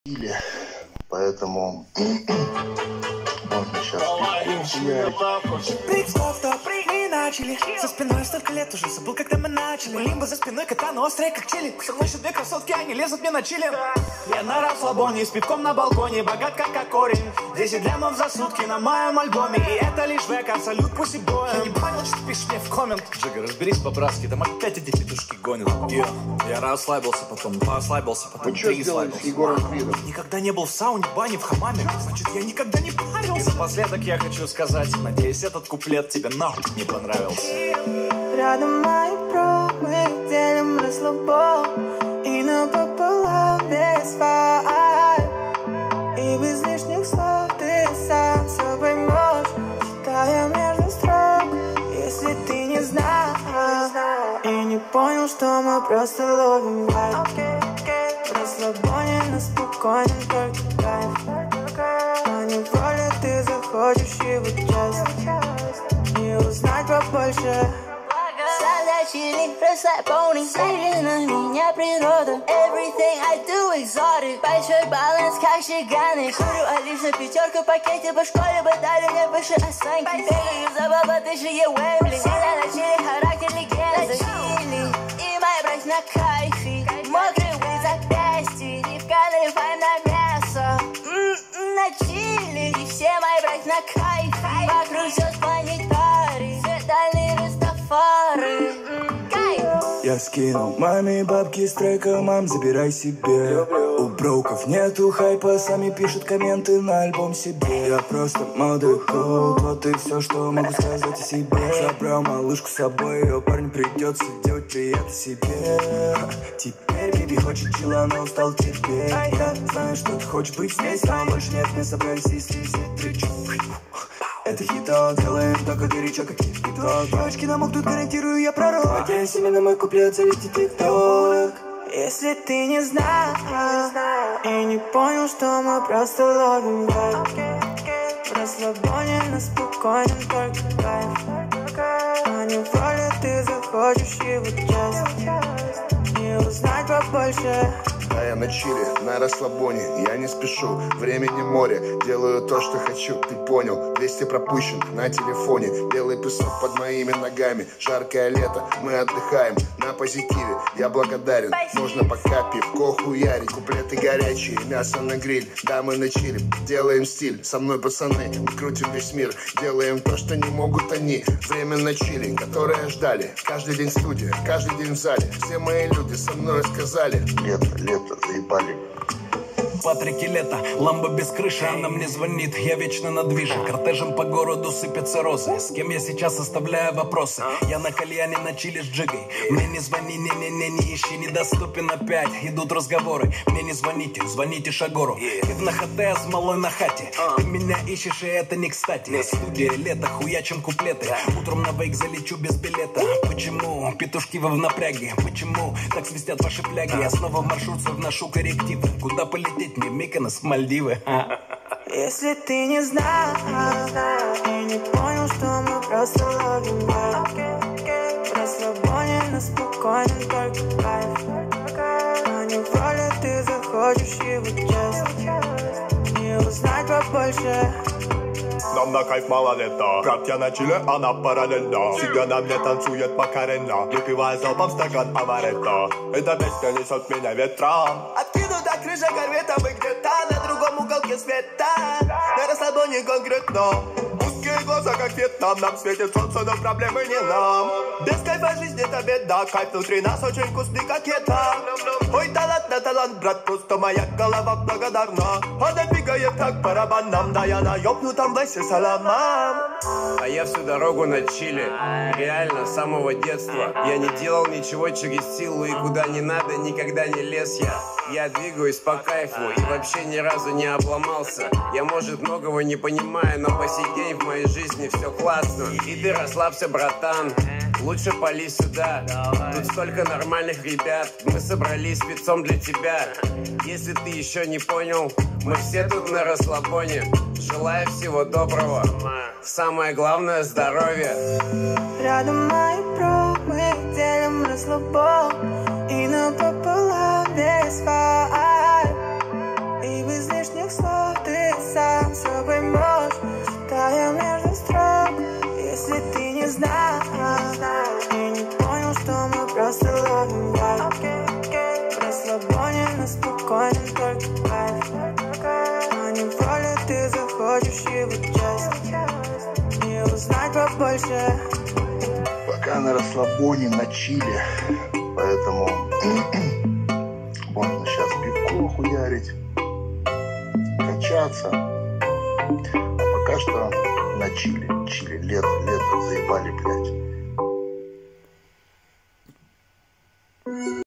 Или поэтому можно сейчас мы начали. За спиной столько лет уже забыл, когда мы начали. Лимба за спиной катана острая, как чили. Все равно еще две красотки, они лезут мне на чили. Я на расслабоне, с пивком на балконе. Богат как корень. 10 лямов за сутки на моем альбоме. И это лишь век, абсолют пусть боем. Я не понял, что ты пишешь мне в коммент. Джига, разберись по-братски, там опять эти петушки гонят. Я расслабился, потом расслабился, потом ты расслабился. Егором Кридом? Никогда не был в сауне, бане, в хамаме. Значит, я никогда не парился. И напоследок я хочу сказать, надеюсь, этот куплет тебе нахуй не понравился. Рядом мои пробы, делим расслабон. И напополам без файлов. И без лишних слов ты сам все поймешь. Читая между строк, если ты не знал и не понял, что мы просто ловим вайб. В расслабоне на спокойном только кайф. На неволе ты захочешь его часть и узнать побольше. Чили, расслабоне, смотри на меня природа. Everything I do exotic. Большой баланс, как шиганы. Курю отлично, пятерка в пакете. По школе бы дали мне выше оценки. Бегаю за баба, ты же е Уэмбли. Всегда на чили, характер легенда. Чили, и моя брать на кайфе. Мокрый вы запястье. Пивка наливаем на мясо. На чили, и все мои брать на кайфе. Вокруг все в планетарий. Дальние Растафары. Я скинул маме бабки с трека, мам, забирай себе. У броков нету хайпа, сами пишут комменты на альбом себе. Я просто молодой кот, вот и все, что могу сказать о себе. Забрал малышку с собой, ее парню придется делать приятно себе. Теперь Биби хочет чила, но устал терпеть. Я знаю, что ты хочешь быть здесь, но больше нет, мы собрались и слизить тречок. Это хиток, делаем только горячо, как хит-хиток. Девочки намокнут, гарантирую, я пророк. Надеюсь, именно мой куплет залетит тик-ток. Если ты не знал и не понял, что мы просто ловим вайб. В расслабоне на спокойном только кайф. На неволе ты захочешь его часть и узнать побольше. А я на чили, на расслабоне, я не спешу, времени море. Делаю то, что хочу, ты понял. 200 пропущен на телефоне. Белый песок под моими ногами. Жаркое лето, мы отдыхаем на позитиве. Я благодарен, можно пока пивко хуярить. Куплеты горячие, мясо на гриль. Да, мы на чили, делаем стиль. Со мной пацаны, мы крутим весь мир. Делаем то, что не могут они. Время на чили, которое ждали. Каждый день студия, каждый день в зале. Все мои люди со мной сказали: лето, заебали. Патрик и лето, ламба без крыши, она мне звонит, я вечно на движе. Кортежем по городу сыпятся розы, с кем я сейчас оставляю вопросы. Я на кальяне, на чили с джигой. Мне не звони, не ищи, недоступен опять. Идут разговоры, мне не звоните, звоните Шагору. Пив на хате, с малой на хате. Ты меня ищешь, и это не кстати. Студия, лето, хуячим куплеты. Утром на вейк залечу без билета. Почему? Петушки вы в напряге. Почему так свистят ваши фляги? Я снова в маршрут свой вношу коррективы. Куда полететь мне, Миконос, Мальдивы? Если ты не знал и не понял, что мы просто ловим вайб. В расслабоне на спокойном только кайф. На неволе ты захочешь его часть и узнать побольше. Нам на кайф мало лета. Братья на чиле, она параллельно. Сидя на мне танцует Макарена, выпивая залпом стакан амаретто. Эта песня несет меня ветром. Откинута крыша корвета, мы где-то на другом уголке света. На расслабоне конкретно. Узкие глаза, как Вьетнам. Нам светит солнце, но проблемы не нам. Без кайфа жизнь это беда. Кайф внутри нас очень вкусный, как еда. Ой, талант на талант, брат, просто моя голова благодарна. Она двигает как барабаном. Да я на ёбнутом лесе саламам. А я всю дорогу на чили. Реально, с самого детства. Я не делал ничего через силу. И куда не надо, никогда не лез я. Я двигаюсь по кайфу и вообще ни разу не обломался. Я, может, многого не понимаю, но по сей день в моей жизни все классно. И ты расслабься, братан. Лучше пали сюда. Тут столько нормальных ребят. Мы собрались спецом для тебя. Если ты еще не понял, мы все тут на расслабоне. Желаю всего доброго. Самое главное — здоровье. Рядом мои пробы, делим расслабон. И напополам без файлов. И узнать вас больше. Пока на расслабоне, на чиле. Поэтому можно сейчас пивко хуярить, качаться. А пока что на чиле. Чили, лето, заебали, блядь.